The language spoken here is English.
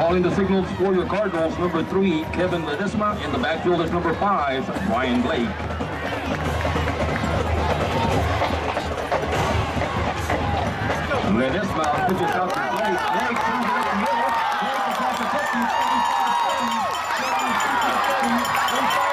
Calling the signals for your Cardinals, number 3, Kevin Ledesma. In the backfield is number 5, Brian Blake. Ledesma pitches out to Blake. Blake turns it up the middle. Blake is off the 50, 35, 30, 36, 30, 35.